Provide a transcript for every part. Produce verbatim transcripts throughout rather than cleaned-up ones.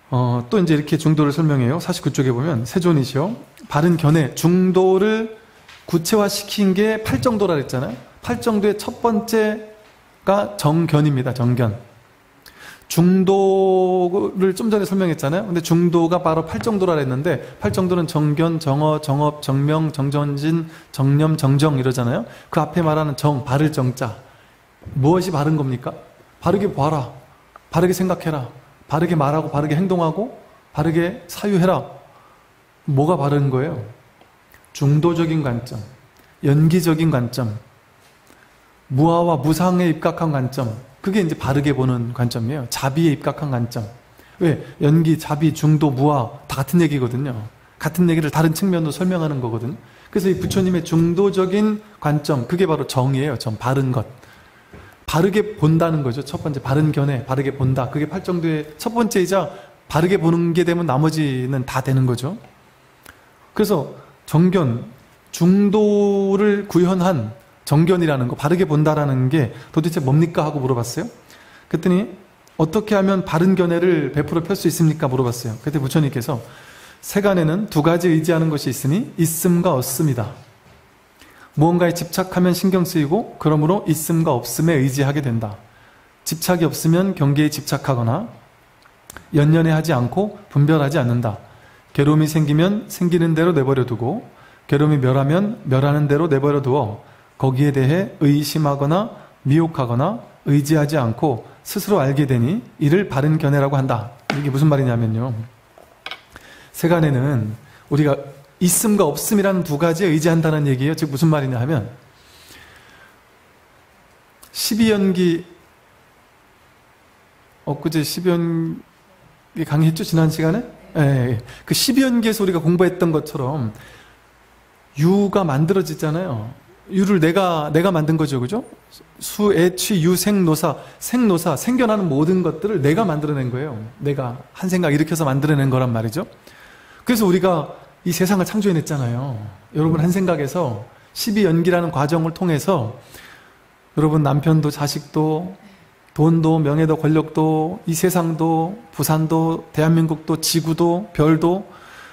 어, 또 이제 이렇게 중도를 설명해요. 사십구 쪽에 보면 세존이시여 바른 견해, 중도를 구체화시킨 게 팔정도라 그랬잖아요. 팔정도의 첫 번째가 정견입니다. 정견. 중도를 좀 전에 설명했잖아요. 근데 중도가 바로 팔정도라 그랬는데 팔정도는 정견, 정어, 정업, 정명, 정전진, 정념, 정정 이러잖아요. 그 앞에 말하는 정, 바를 정자. 무엇이 바른 겁니까? 바르게 봐라. 바르게 생각해라. 바르게 말하고 바르게 행동하고 바르게 사유해라. 뭐가 바른 거예요? 중도적인 관점, 연기적인 관점, 무아와 무상에 입각한 관점. 그게 이제 바르게 보는 관점이에요. 자비에 입각한 관점. 왜? 연기, 자비, 중도, 무아 다 같은 얘기거든요. 같은 얘기를 다른 측면으로 설명하는 거거든요. 그래서 이 부처님의 중도적인 관점, 그게 바로 정이에요. 정, 바른 것. 바르게 본다는 거죠. 첫 번째, 바른 견해, 바르게 본다. 그게 팔정도의 첫 번째이자 바르게 보는 게 되면 나머지는 다 되는 거죠. 그래서 정견, 중도를 구현한 정견이라는 거, 바르게 본다라는 게 도대체 뭡니까? 하고 물어봤어요. 그랬더니 어떻게 하면 바른 견해를 백 퍼센트 펼 수 있습니까? 물어봤어요. 그때 부처님께서 세간에는 두 가지 의지하는 것이 있으니 있음과 없음이다. 무언가에 집착하면 신경 쓰이고 그러므로 있음과 없음에 의지하게 된다. 집착이 없으면 경계에 집착하거나 연연해 하지 않고 분별하지 않는다. 괴로움이 생기면 생기는 대로 내버려 두고 괴로움이 멸하면 멸하는 대로 내버려 두어 거기에 대해 의심하거나 미혹하거나 의지하지 않고 스스로 알게 되니 이를 바른 견해라고 한다. 이게 무슨 말이냐면요. 세간에는 우리가 있음과 없음이라는 두 가지에 의지한다는 얘기예요. 즉 무슨 말이냐 하면 십이연기 엊그제 십이연기 강의했죠? 지난 시간에? 예, 그 십이연기에서 우리가 공부했던 것처럼 유가 만들어지잖아요. 유를 내가 내가 만든 거죠. 그죠? 수, 애, 취, 유, 생, 노사, 생노사, 생겨나는 모든 것들을 내가 만들어낸 거예요. 내가 한 생각 일으켜서 만들어낸 거란 말이죠. 그래서 우리가 이 세상을 창조해냈잖아요. 여러분 한 생각에서 십이연기라는 과정을 통해서 여러분 남편도 자식도 돈도 명예도 권력도 이 세상도 부산도 대한민국도 지구도 별도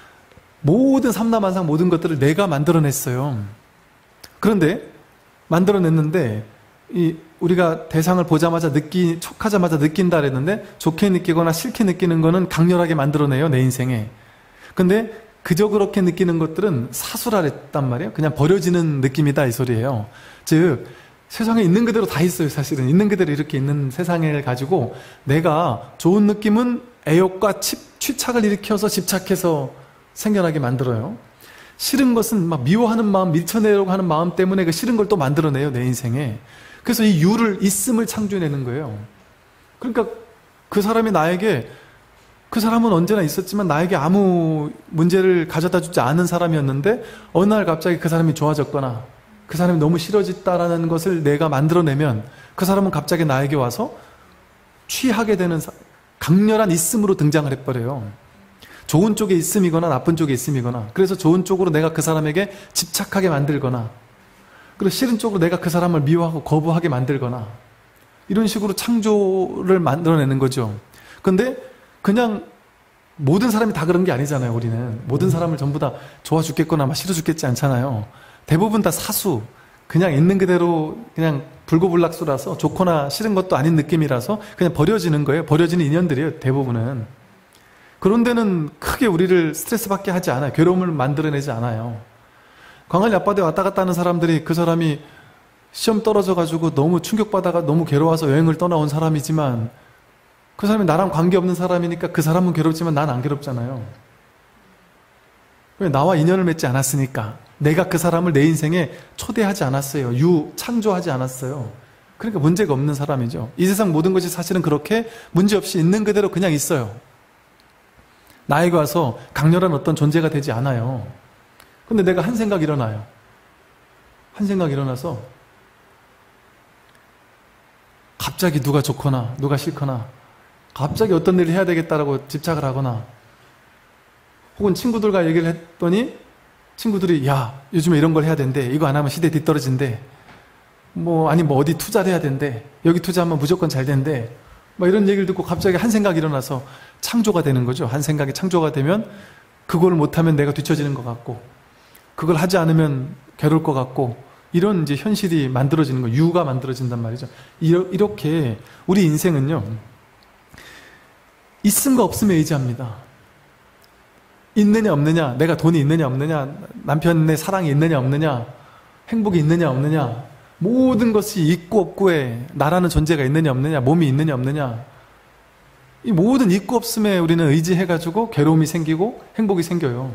모든 삼라만상 모든 것들을 내가 만들어냈어요. 그런데 만들어냈는데 이 우리가 대상을 보자마자 느끼 촉하자마자 느낀다 그랬는데 좋게 느끼거나 싫게 느끼는 거는 강렬하게 만들어내요. 내 인생에. 근데 그저 그렇게 느끼는 것들은 사수라 그랬단 말이에요. 그냥 버려지는 느낌이다 이 소리예요. 즉 세상에 있는 그대로 다 있어요. 사실은 있는 그대로 이렇게 있는 세상을 가지고 내가 좋은 느낌은 애욕과 취착을 일으켜서 집착해서 생겨나게 만들어요. 싫은 것은 막 미워하는 마음, 밀쳐내려고 하는 마음 때문에 그 싫은 걸 또 만들어내요. 내 인생에. 그래서 이 유를, 있음을 창조해내는 거예요. 그러니까 그 사람이 나에게, 그 사람은 언제나 있었지만 나에게 아무 문제를 가져다 주지 않은 사람이었는데 어느 날 갑자기 그 사람이 좋아졌거나 그 사람이 너무 싫어졌다라는 것을 내가 만들어내면 그 사람은 갑자기 나에게 와서 취하게 되는 강렬한 있음으로 등장을 해버려요. 좋은 쪽에 있음이거나 나쁜 쪽에 있음이거나, 그래서 좋은 쪽으로 내가 그 사람에게 집착하게 만들거나, 그리고 싫은 쪽으로 내가 그 사람을 미워하고 거부하게 만들거나, 이런 식으로 창조를 만들어내는 거죠. 근데 그냥 모든 사람이 다 그런 게 아니잖아요. 우리는 모든 사람을 전부 다 좋아 죽겠거나 막 싫어 죽겠지 않잖아요. 대부분 다 사수, 그냥 있는 그대로 그냥 불고불락수라서 좋거나 싫은 것도 아닌 느낌이라서 그냥 버려지는 거예요. 버려지는 인연들이에요. 대부분은. 그런 데는 크게 우리를 스트레스 받게 하지 않아요. 괴로움을 만들어내지 않아요. 광안리 앞바다에 왔다 갔다 하는 사람들이 그 사람이 시험 떨어져가지고 너무 충격받아가 너무 괴로워서 여행을 떠나온 사람이지만 그 사람이 나랑 관계없는 사람이니까 그 사람은 괴롭지만 난 안 괴롭잖아요. 왜? 나와 인연을 맺지 않았으니까. 내가 그 사람을 내 인생에 초대하지 않았어요. 유, 창조하지 않았어요. 그러니까 문제가 없는 사람이죠. 이 세상 모든 것이 사실은 그렇게 문제없이 있는 그대로 그냥 있어요. 나에게 와서 강렬한 어떤 존재가 되지 않아요. 근데 내가 한 생각 일어나요. 한 생각 일어나서 갑자기 누가 좋거나 누가 싫거나 갑자기 어떤 일을 해야 되겠다라고 집착을 하거나 혹은 친구들과 얘기를 했더니 친구들이 야 요즘에 이런 걸 해야 된대. 이거 안 하면 시대 뒤떨어진대. 뭐 아니 뭐 어디 투자를 해야 된대. 여기 투자하면 무조건 잘 된대. 막 이런 얘기를 듣고 갑자기 한 생각이 일어나서 창조가 되는 거죠. 한 생각이 창조가 되면 그걸 못하면 내가 뒤처지는 것 같고, 그걸 하지 않으면 괴로울 것 같고, 이런 이제 현실이 만들어지는 거, 유가 만들어진단 말이죠. 이렇게 우리 인생은요, 있음과 없음에 의지합니다. 있느냐 없느냐, 내가 돈이 있느냐 없느냐, 남편의 사랑이 있느냐 없느냐, 행복이 있느냐 없느냐, 모든 것이 있고 없고에 나라는 존재가 있느냐 없느냐, 몸이 있느냐 없느냐, 이 모든 있고 없음에 우리는 의지해가지고 괴로움이 생기고 행복이 생겨요.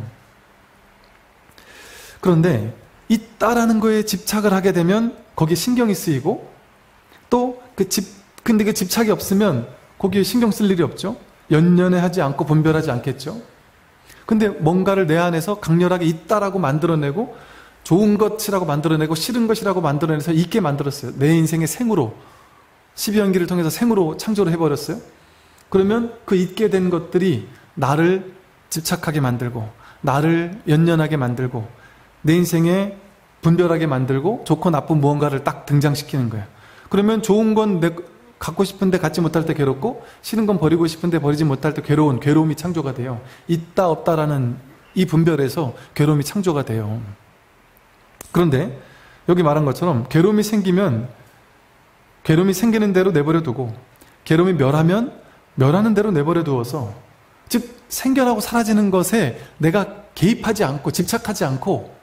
그런데 있다라는 거에 집착을 하게 되면 거기에 신경이 쓰이고, 또 그 집, 근데 그 집착이 없으면 거기에 신경 쓸 일이 없죠. 연연해하지 않고 분별하지 않겠죠. 근데 뭔가를 내 안에서 강렬하게 있다라고 만들어내고, 좋은 것이라고 만들어내고, 싫은 것이라고 만들어내서 있게 만들었어요. 내 인생의 생으로, 십이연기를 통해서 생으로 창조를 해버렸어요. 그러면 그 있게 된 것들이 나를 집착하게 만들고, 나를 연연하게 만들고, 내 인생에 분별하게 만들고, 좋고 나쁜 무언가를 딱 등장시키는 거예요. 그러면 좋은 건 내, 갖고 싶은데 갖지 못할 때 괴롭고, 싫은 건 버리고 싶은데 버리지 못할 때 괴로운 괴로움이 창조가 돼요. 있다 없다라는 이 분별에서 괴로움이 창조가 돼요. 그런데 여기 말한 것처럼 괴로움이 생기면 괴로움이 생기는 대로 내버려 두고, 괴로움이 멸하면 멸하는 대로 내버려 두어서, 즉 생겨나고 사라지는 것에 내가 개입하지 않고 집착하지 않고,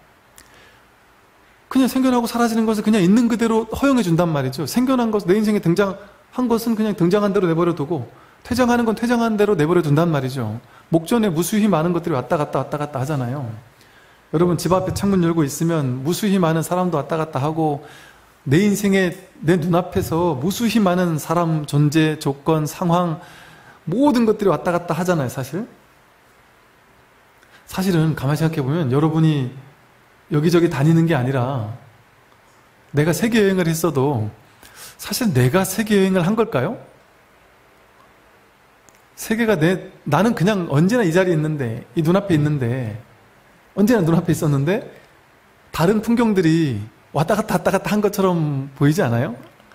그냥 생겨나고 사라지는 것을 그냥 있는 그대로 허용해 준단 말이죠. 생겨난 것, 내 인생에 등장한 것은 그냥 등장한 대로 내버려 두고, 퇴장하는 건 퇴장한 대로 내버려 둔단 말이죠. 목전에 무수히 많은 것들이 왔다 갔다 왔다 갔다 하잖아요. 여러분 집 앞에 창문 열고 있으면 무수히 많은 사람도 왔다 갔다 하고, 내 인생에 내 눈앞에서 무수히 많은 사람, 존재, 조건, 상황, 모든 것들이 왔다 갔다 하잖아요. 사실 사실은 가만히 생각해 보면 여러분이 여기저기 다니는 게 아니라, 내가 세계여행을 했어도 사실 내가 세계여행을 한 걸까요? 세계가 내, 나는 그냥 언제나 이 자리에 있는데, 이 눈앞에 있는데, 언제나 눈앞에 있었는데 다른 풍경들이 왔다 갔다 왔다 갔다 한 것처럼 보이지 않아요?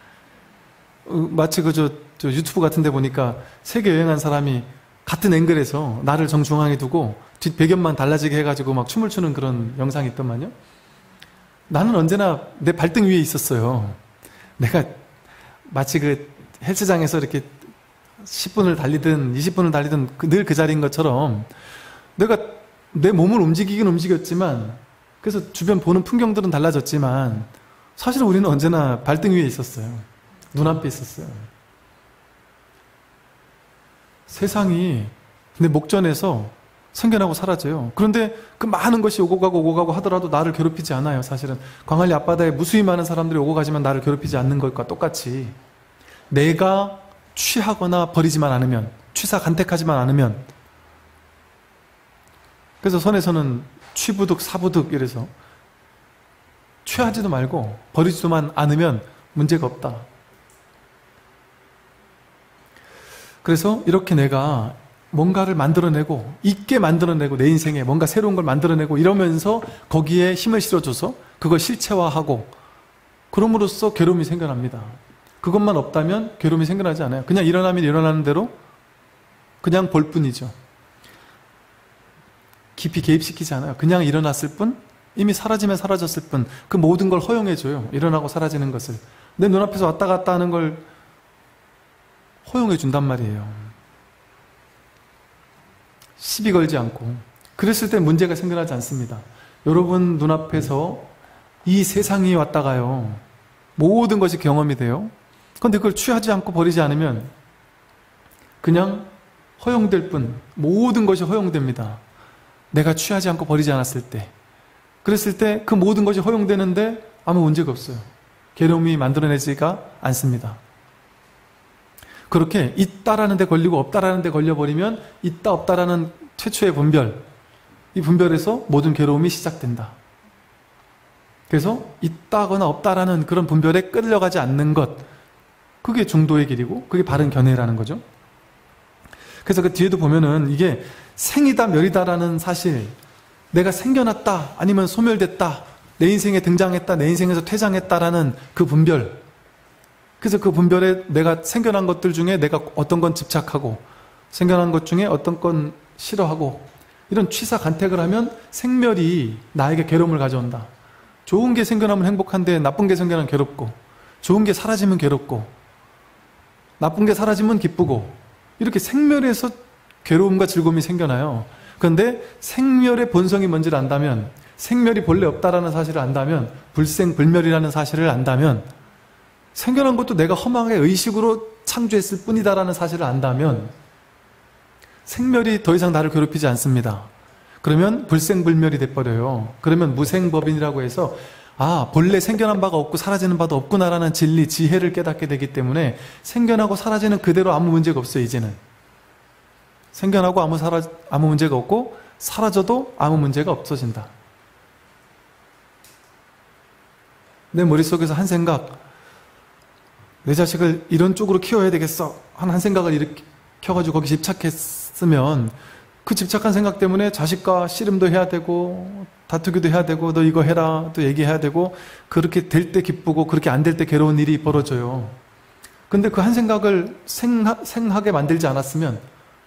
마치 그 저, 저 유튜브 같은 데 보니까 세계 여행한 사람이 같은 앵글에서 나를 정중앙에 두고 뒷 배경만 달라지게 해가지고 막 춤을 추는 그런 영상이 있더만요. 나는 언제나 내 발등 위에 있었어요. 내가 마치 그 헬스장에서 이렇게 십 분을 달리든 이십 분을 달리든 늘 그 자리인 것처럼, 내가 내 몸을 움직이긴 움직였지만, 그래서 주변 보는 풍경들은 달라졌지만, 사실 우리는 언제나 발등 위에 있었어요. 눈앞에 있었어요. 세상이 내 목전에서 생겨나고 사라져요. 그런데 그 많은 것이 오고 가고 오고 가고 하더라도 나를 괴롭히지 않아요. 사실은 광안리 앞바다에 무수히 많은 사람들이 오고 가지만 나를 괴롭히지 않는 것과 똑같이, 내가 취하거나 버리지만 않으면, 취사 간택하지만 않으면, 그래서 선에서는 취부득 사부득 이래서 취하지도 말고 버리지도만 않으면 문제가 없다. 그래서 이렇게 내가 뭔가를 만들어내고, 있게 만들어내고, 내 인생에 뭔가 새로운 걸 만들어내고 이러면서 거기에 힘을 실어줘서 그걸 실체화하고, 그럼으로써 괴로움이 생겨납니다. 그것만 없다면 괴로움이 생겨나지 않아요. 그냥 일어나면 일어나는 대로 그냥 볼 뿐이죠. 깊이 개입시키지 않아요. 그냥 일어났을 뿐, 이미 사라지면 사라졌을 뿐, 그 모든 걸 허용해줘요. 일어나고 사라지는 것을. 내 눈앞에서 왔다 갔다 하는 걸 허용해준단 말이에요. 시비 걸지 않고. 그랬을 때 문제가 생겨나지 않습니다. 여러분 눈앞에서 이 세상이 왔다 가요. 모든 것이 경험이 돼요. 그런데 그걸 취하지 않고 버리지 않으면 그냥 허용될 뿐, 모든 것이 허용됩니다. 내가 취하지 않고 버리지 않았을 때. 그랬을 때 그 모든 것이 허용되는데 아무 문제가 없어요. 괴로움이 만들어내지가 않습니다. 그렇게 있다라는 데 걸리고 없다라는 데 걸려버리면 있다 없다라는 최초의 분별, 이 분별에서 모든 괴로움이 시작된다. 그래서 있다거나 없다라는 그런 분별에 끌려가지 않는 것, 그게 중도의 길이고 그게 바른 견해라는 거죠. 그래서 그 뒤에도 보면은 이게 생이다 멸이다라는 사실, 내가 생겨났다 아니면 소멸됐다, 내 인생에 등장했다 내 인생에서 퇴장했다라는 그 분별, 그래서 그 분별에 내가 생겨난 것들 중에 내가 어떤 건 집착하고 생겨난 것 중에 어떤 건 싫어하고 이런 취사간택을 하면 생멸이 나에게 괴로움을 가져온다. 좋은 게 생겨나면 행복한데 나쁜 게 생겨나면 괴롭고, 좋은 게 사라지면 괴롭고, 나쁜 게 사라지면 기쁘고, 이렇게 생멸에서 괴로움과 즐거움이 생겨나요. 그런데 생멸의 본성이 뭔지를 안다면, 생멸이 본래 없다라는 사실을 안다면, 불생불멸이라는 사실을 안다면, 생겨난 것도 내가 허망하게 의식으로 창조했을 뿐이다라는 사실을 안다면 생멸이 더 이상 나를 괴롭히지 않습니다. 그러면 불생불멸이 돼버려요. 그러면 무생법인이라고 해서 아, 본래 생겨난 바가 없고 사라지는 바도 없구나라는 진리, 지혜를 깨닫게 되기 때문에 생겨나고 사라지는 그대로 아무 문제가 없어요. 이제는 생겨나고 아무, 사라, 아무 문제가 없고 사라져도 아무 문제가 없어진다. 내 머릿속에서 한 생각, 내 자식을 이런 쪽으로 키워야 되겠어 한, 한 생각을 일으켜가지고 거기 집착했으면 그 집착한 생각 때문에 자식과 씨름도 해야 되고 다투기도 해야 되고 너 이거 해라 또 얘기해야 되고 그렇게 될 때 기쁘고 그렇게 안 될 때 괴로운 일이 벌어져요. 근데 그 한 생각을 생하, 생하게 만들지 않았으면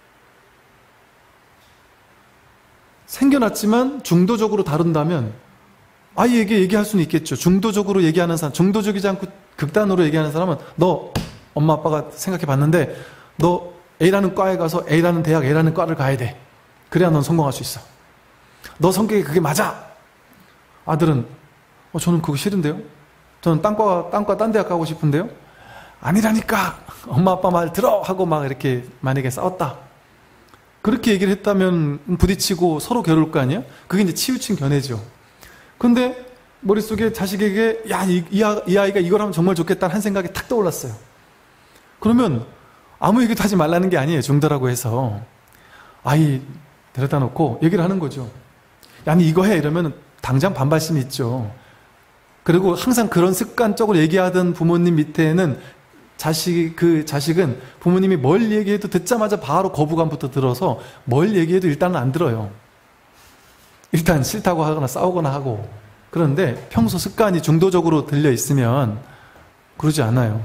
생겨났지만 중도적으로 다룬다면 아이에게 얘기할 수는 있겠죠. 중도적으로 얘기하는 사람, 중도적이지 않고 극단으로 얘기하는 사람은 너 엄마 아빠가 생각해 봤는데 너 A라는 과에 가서 A라는 대학 A라는 과를 가야 돼. 그래야 넌 성공할 수 있어. 너 성격이 그게 맞아. 아들은 어, 저는 그거 싫은데요. 저는 딴과 딴과 딴 대학 가고 싶은데요. 아니라니까 엄마 아빠 말 들어 하고 막 이렇게 만약에 싸웠다. 그렇게 얘기를 했다면 부딪히고 서로 괴로울 거 아니에요? 그게 이제 치우친 견해죠. 근데 머릿속에 자식에게 야, 이, 이, 이 아이가 이걸 하면 정말 좋겠다는 한 생각이 탁 떠올랐어요. 그러면 아무 얘기도 하지 말라는 게 아니에요. 중도라고 해서 아이 데려다 놓고 얘기를 하는 거죠. 아니 이거 해 이러면 당장 반발심이 있죠. 그리고 항상 그런 습관적으로 얘기하던 부모님 밑에는 자식, 그 자식은 부모님이 뭘 얘기해도 듣자마자 바로 거부감부터 들어서 뭘 얘기해도 일단은 안 들어요. 일단 싫다고 하거나 싸우거나 하고. 그런데 평소 습관이 중도적으로 들려 있으면 그러지 않아요.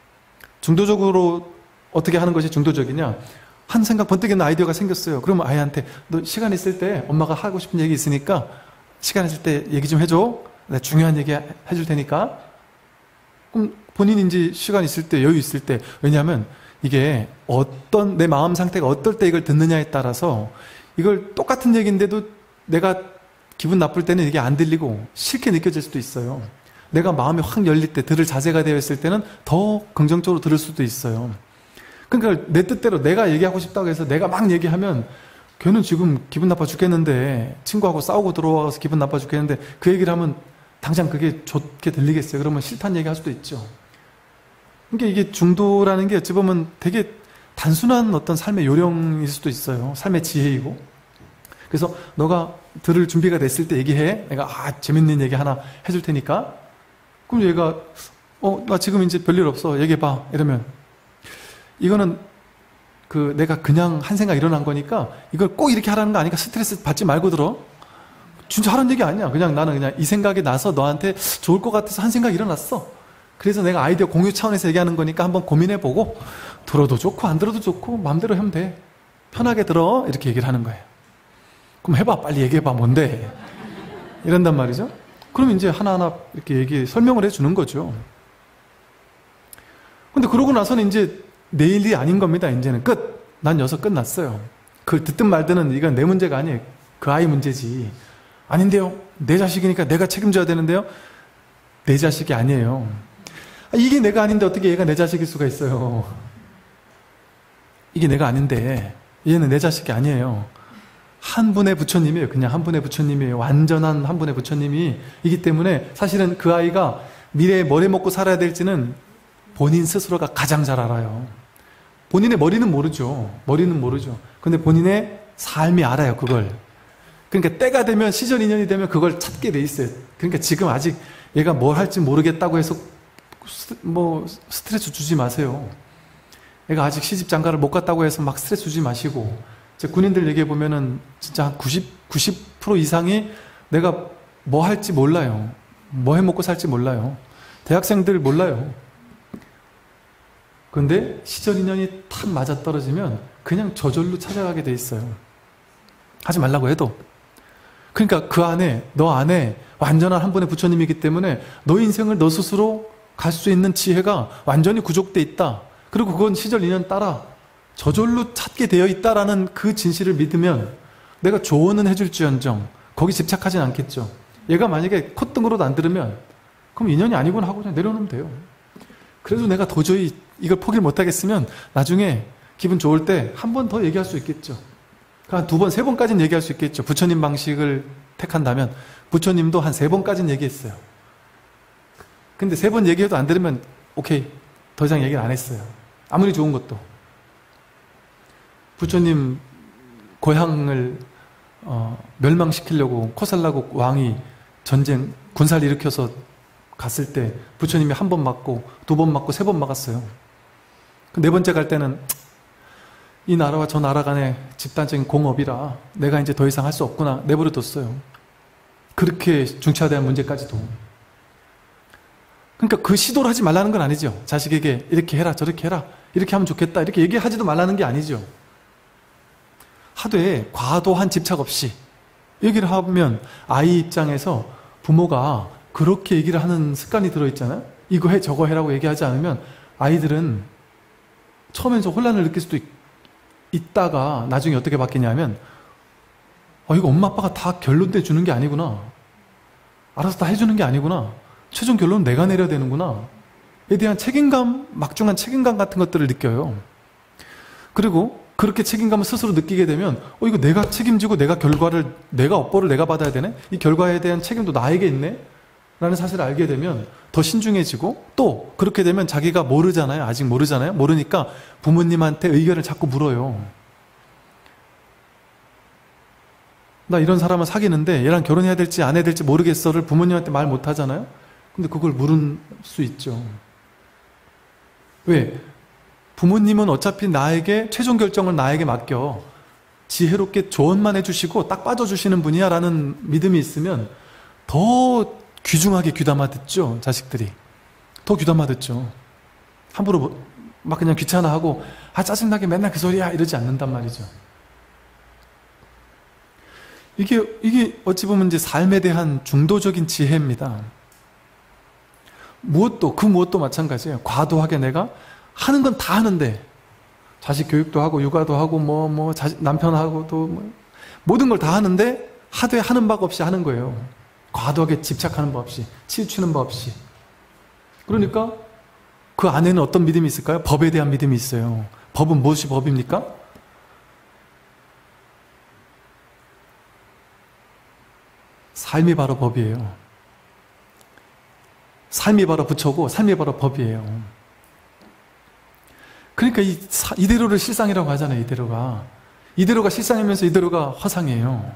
중도적으로 어떻게 하는 것이 중도적이냐? 한 생각 번뜩 있는 아이디어가 생겼어요. 그러면 아이한테 너 시간 있을 때 엄마가 하고 싶은 얘기 있으니까 시간 있을 때 얘기 좀 해줘. 내가 중요한 얘기 해줄 테니까. 그럼 본인이 이제 시간 있을 때, 여유 있을 때. 왜냐하면 이게 어떤 내 마음 상태가 어떨 때 이걸 듣느냐에 따라서 이걸 똑같은 얘기인데도 내가 기분 나쁠 때는 이게 안 들리고 싫게 느껴질 수도 있어요. 내가 마음이 확 열릴 때, 들을 자세가 되어 있을 때는 더 긍정적으로 들을 수도 있어요. 그러니까 내 뜻대로 내가 얘기하고 싶다고 해서 내가 막 얘기하면 걔는 지금 기분 나빠 죽겠는데 친구하고 싸우고 들어와서 기분 나빠 죽겠는데 그 얘기를 하면 당장 그게 좋게 들리겠어요. 그러면 싫다는 얘기 할 수도 있죠. 그러니까 이게 중도라는 게 어찌 보면 되게 단순한 어떤 삶의 요령일 수도 있어요. 삶의 지혜이고. 그래서 너가 들을 준비가 됐을 때 얘기해. 내가 아 재밌는 얘기 하나 해줄 테니까. 그럼 얘가 어 나 지금 이제 별일 없어. 얘기해봐. 이러면 이거는 그 내가 그냥 한 생각 일어난 거니까 이걸 꼭 이렇게 하라는 거 아니까 스트레스 받지 말고 들어. 진짜 하라는 얘기 아니야. 그냥 나는 그냥 이 생각이 나서 너한테 좋을 것 같아서 한 생각 일어났어. 그래서 내가 아이디어 공유 차원에서 얘기하는 거니까 한번 고민해보고 들어도 좋고 안 들어도 좋고 마음대로 하면 돼. 편하게 들어. 이렇게 얘기를 하는 거예요. 그럼 해봐. 빨리 얘기해봐. 뭔데? 이런단 말이죠. 그럼 이제 하나하나 이렇게 얘기, 설명을 해주는 거죠. 근데 그러고 나서는 이제 내 일이 아닌 겁니다. 이제는 끝. 난 여기서 끝났어요. 그 듣든 말든 이건 내 문제가 아니에요. 그 아이 문제지. 아닌데요. 내 자식이니까 내가 책임져야 되는데요. 내 자식이 아니에요. 이게 내가 아닌데 어떻게 얘가 내 자식일 수가 있어요. 이게 내가 아닌데 얘는 내 자식이 아니에요. 한 분의 부처님이에요. 그냥 한 분의 부처님이에요. 완전한 한 분의 부처님이기 때문에 사실은 그 아이가 미래에 뭘 해먹고 살아야 될지는 본인 스스로가 가장 잘 알아요. 본인의 머리는 모르죠. 머리는 모르죠. 근데 본인의 삶이 알아요. 그걸. 그러니까 때가 되면 시절 인연이 되면 그걸 찾게 돼 있어요. 그러니까 지금 아직 얘가 뭘 할지 모르겠다고 해서 뭐 스트레스 주지 마세요. 얘가 아직 시집 장가를 못 갔다고 해서 막 스트레스 주지 마시고 제 군인들 얘기해 보면은 진짜 한 구십, 구십 퍼센트 이상이 내가 뭐 할지 몰라요. 뭐 해먹고 살지 몰라요. 대학생들 몰라요. 근데 시절 인연이 탁 맞아떨어지면 그냥 저절로 찾아가게 돼 있어요. 하지 말라고 해도. 그러니까 그 안에, 너 안에 완전한 한 분의 부처님이기 때문에 너 인생을 너 스스로 갈 수 있는 지혜가 완전히 구족돼 있다. 그리고 그건 시절 인연 따라 저절로 찾게 되어 있다라는 그 진실을 믿으면 내가 조언은 해줄지언정 거기 집착하진 않겠죠. 얘가 만약에 콧등으로도 안 들으면 그럼 인연이 아니구나 하고 그냥 내려놓으면 돼요. 그래도 내가 도저히 이걸 포기를 못하겠으면 나중에 기분 좋을 때 한 번 더 얘기할 수 있겠죠. 한 두 번, 세 번까지는 얘기할 수 있겠죠. 부처님 방식을 택한다면 부처님도 한 세 번까지는 얘기했어요. 근데 세 번 얘기해도 안 들으면 오케이, 더 이상 얘기를 안 했어요. 아무리 좋은 것도. 부처님 고향을 어, 멸망시키려고 코살라국 왕이 전쟁, 군사를 일으켜서 갔을 때 부처님이 한 번 맞고 두 번 맞고 세 번 막았어요. 네 번째 갈 때는 이 나라와 저 나라 간의 집단적인 공업이라 내가 이제 더 이상 할 수 없구나 내버려뒀어요. 그렇게 중차대한 문제까지도. 그러니까 그 시도를 하지 말라는 건 아니죠. 자식에게 이렇게 해라 저렇게 해라 이렇게 하면 좋겠다 이렇게 얘기하지도 말라는 게 아니죠. 하되 과도한 집착 없이 얘기를 하면 아이 입장에서 부모가 그렇게 얘기를 하는 습관이 들어있잖아요. 이거 해 저거 해라고 얘기하지 않으면 아이들은 처음엔 좀 혼란을 느낄 수도 있, 있다가 나중에 어떻게 바뀌냐면 어, 이거 엄마 아빠가 다 결론내 주는 게 아니구나. 알아서 다 해주는 게 아니구나. 최종 결론은 내가 내려야 되는구나. 에 대한 책임감, 막중한 책임감 같은 것들을 느껴요. 그리고 그렇게 책임감을 스스로 느끼게 되면 어 이거 내가 책임지고 내가 결과를 내가 업보를 내가 받아야 되네? 이 결과에 대한 책임도 나에게 있네? 라는 사실을 알게 되면 더 신중해지고 또 그렇게 되면 자기가 모르잖아요. 아직 모르잖아요. 모르니까 부모님한테 의견을 자꾸 물어요. 나 이런 사람을 사귀는데 얘랑 결혼해야 될지 안 해야 될지 모르겠어를 부모님한테 말 못하잖아요. 근데 그걸 물을 수 있죠. 왜? 부모님은 어차피 나에게 최종 결정을 나에게 맡겨 지혜롭게 조언만 해주시고 딱 빠져주시는 분이야 라는 믿음이 있으면 더 귀중하게 귀담아 듣죠. 자식들이 더 귀담아 듣죠. 함부로 막 그냥 귀찮아하고 아 짜증나게 맨날 그 소리야 이러지 않는단 말이죠. 이게 이게 어찌 보면 이제 삶에 대한 중도적인 지혜입니다. 무엇도 그 무엇도 마찬가지예요. 과도하게 내가 하는 건 다 하는데 자식 교육도 하고 육아도 하고 뭐 뭐 남편하고도 뭐 모든 걸 다 하는데 하되 하는 바 없이 하는 거예요. 과도하게 집착하는 법 없이 치우치는 법 없이. 그러니까 그 안에는 어떤 믿음이 있을까요? 법에 대한 믿음이 있어요. 법은 무엇이 법입니까? 삶이 바로 법이에요. 삶이 바로 부처고 삶이 바로 법이에요. 그러니까 이, 이대로를 실상이라고 하잖아요. 이대로가 이대로가 실상이면서 이대로가 허상이에요.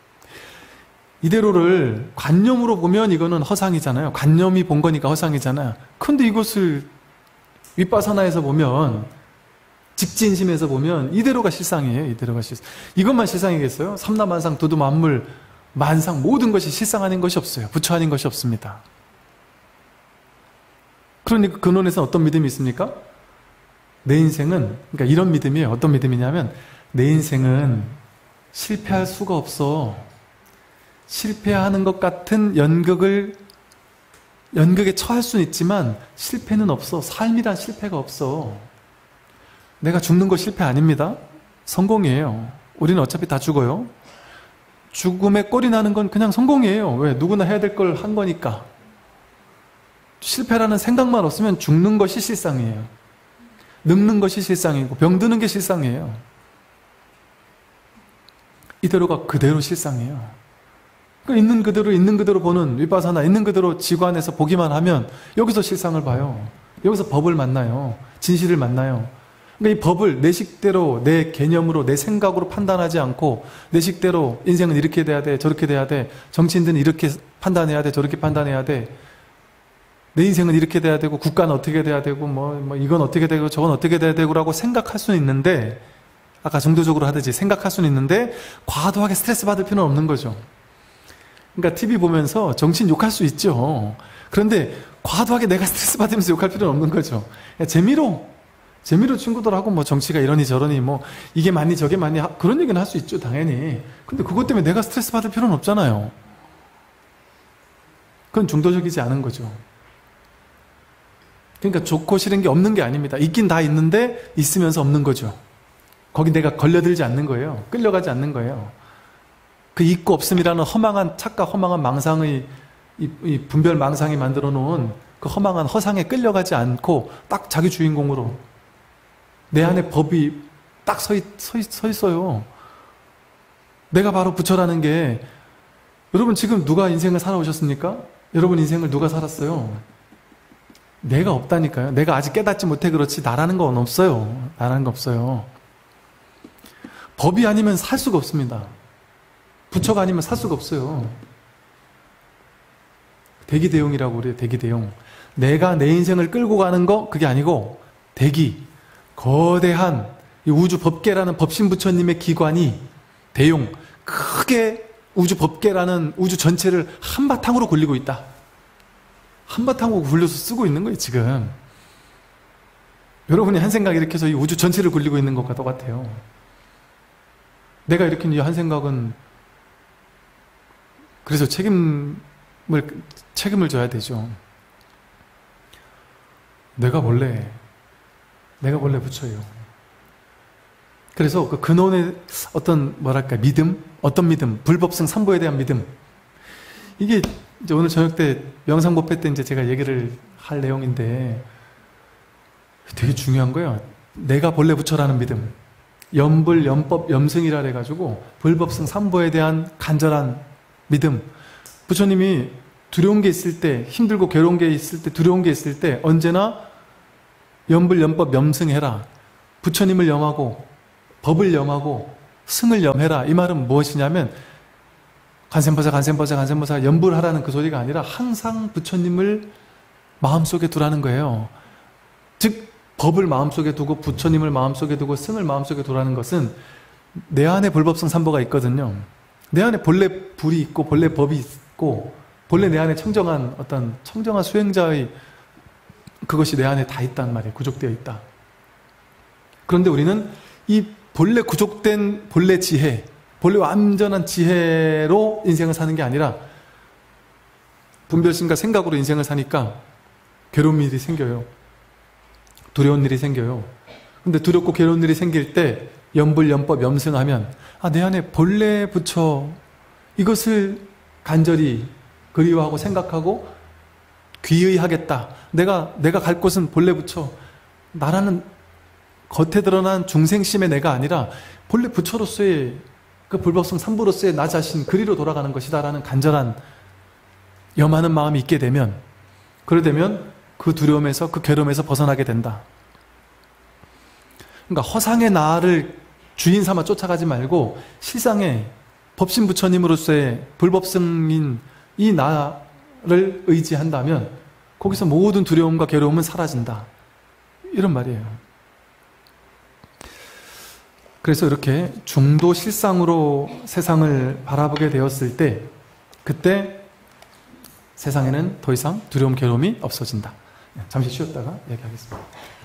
이대로를 관념으로 보면 이거는 허상이잖아요. 관념이 본 거니까 허상이잖아요. 근데 이것을 윗바사나에서 보면 직진심에서 보면 이대로가 실상이에요. 이대로가 실상. 이것만 실상이겠어요? 삼라만상 두두만물 만상 모든 것이 실상 아닌 것이 없어요. 부처 아닌 것이 없습니다. 그러니까 근원에서는 어떤 믿음이 있습니까? 내 인생은 그러니까 이런 믿음이에요. 어떤 믿음이냐면 내 인생은 실패할 수가 없어. 실패하는 것 같은 연극을 연극에 처할 수는 있지만 실패는 없어. 삶이란 실패가 없어. 내가 죽는 거 실패 아닙니다. 성공이에요. 우리는 어차피 다 죽어요. 죽음에 꼴이 나는 건 그냥 성공이에요. 왜? 누구나 해야 될 걸 한 거니까. 실패라는 생각만 없으면 죽는 것이 실상이에요. 늙는 것이 실상이고 병드는 게 실상이에요. 이대로가 그대로 실상이에요. 있는 그대로 있는 그대로 보는 윗바사나 있는 그대로 지관에서 보기만 하면 여기서 실상을 봐요. 여기서 법을 만나요. 진실을 만나요. 그러니까 이 법을 내 식대로 내 개념으로 내 생각으로 판단하지 않고 내 식대로 인생은 이렇게 돼야 돼 저렇게 돼야 돼 정치인들은 이렇게 판단해야 돼 저렇게 판단해야 돼 내 인생은 이렇게 돼야 되고 국가는 어떻게 돼야 되고 뭐, 뭐 이건 어떻게 되고 저건 어떻게 돼야 되고 라고 생각할 수는 있는데 아까 정도적으로 하듯이 생각할 수는 있는데 과도하게 스트레스 받을 필요는 없는 거죠. 그러니까 티비 보면서 정치인 욕할 수 있죠. 그런데 과도하게 내가 스트레스 받으면서 욕할 필요는 없는 거죠. 재미로 재미로 친구들하고 뭐 정치가 이러니 저러니 뭐 이게 맞니 저게 맞니 그런 얘기는 할 수 있죠, 당연히. 근데 그것 때문에 내가 스트레스 받을 필요는 없잖아요. 그건 중도적이지 않은 거죠. 그러니까 좋고 싫은 게 없는 게 아닙니다. 있긴 다 있는데 있으면서 없는 거죠. 거기 내가 걸려들지 않는 거예요. 끌려가지 않는 거예요. 그 있고 없음이라는 허망한 착각, 허망한 망상의 이, 이 분별 망상이 만들어 놓은 그 허망한 허상에 끌려가지 않고 딱 자기 주인공으로 내 안에 법이 딱 서, 있, 서, 있, 서 있어요. 내가 바로 부처라는 게, 여러분 지금 누가 인생을 살아오셨습니까? 여러분 인생을 누가 살았어요? 내가 없다니까요. 내가 아직 깨닫지 못해 그렇지 나라는 건 없어요. 나라는 거 없어요. 법이 아니면 살 수가 없습니다. 부처가 아니면 살 수가 없어요. 대기대용이라고 그래요. 대기대용. 내가 내 인생을 끌고 가는 거 그게 아니고 대기, 거대한 이 우주 법계라는 법신 부처님의 기관이 대용, 크게 우주 법계라는 우주 전체를 한바탕으로 굴리고 있다. 한바탕으로 굴려서 쓰고 있는 거예요, 지금. 여러분이 한 생각 일으켜서 이 우주 전체를 굴리고 있는 것과 똑같아요. 내가 일으킨 이 한 생각은 그래서 책임을 책임을 져야 되죠. 내가 원래 내가 원래 부처예요. 그래서 그 근원의 어떤 뭐랄까 믿음, 어떤 믿음, 불법성 삼보에 대한 믿음. 이게 이제 오늘 저녁 때 명상법회 때 이제 제가 얘기를 할 내용인데 되게 중요한 거예요. 내가 본래 부처라는 믿음. 염불, 염법, 염승이라 해가지고 불법성 삼보에 대한 간절한 믿음. 부처님이 두려운 게 있을 때, 힘들고 괴로운 게 있을 때, 두려운 게 있을 때 언제나 염불, 염법, 염승해라. 부처님을 염하고 법을 염하고 승을 염해라. 이 말은 무엇이냐면 간센보살, 간센보살, 간센보살 염불하라는 그 소리가 아니라 항상 부처님을 마음속에 두라는 거예요. 즉 법을 마음속에 두고 부처님을 마음속에 두고 승을 마음속에 두라는 것은 내 안에 불법성 삼보가 있거든요. 내 안에 본래 불이 있고 본래 법이 있고 본래 내 안에 청정한 어떤 청정한 수행자의 그것이 내 안에 다 있단 말이에요. 구족되어 있다. 그런데 우리는 이 본래 구족된 본래 지혜, 본래 완전한 지혜로 인생을 사는 게 아니라 분별심과 생각으로 인생을 사니까 괴로운 일이 생겨요. 두려운 일이 생겨요. 근데 두렵고 괴로운 일이 생길 때 염불, 염법, 염승하면 아, 내 안에 본래 부처 이것을 간절히 그리워하고 생각하고 귀의하겠다. 내가 내가 갈 곳은 본래 부처. 나라는 겉에 드러난 중생심의 내가 아니라 본래 부처로서의 그 불법성 삼보로서의 나 자신 그리로 돌아가는 것이다라는 간절한 염하는 마음이 있게 되면 그러되면 그 두려움에서 그 괴로움에서 벗어나게 된다. 그러니까 허상의 나를 주인 삼아 쫓아가지 말고 실상의 법신 부처님으로서의 불법성인 이 나를 의지한다면 거기서 모든 두려움과 괴로움은 사라진다. 이런 말이에요. 그래서 이렇게 중도 실상으로 세상을 바라보게 되었을 때 그때 세상에는 더 이상 두려움, 괴로움이 없어진다. 잠시 쉬었다가 얘기하겠습니다.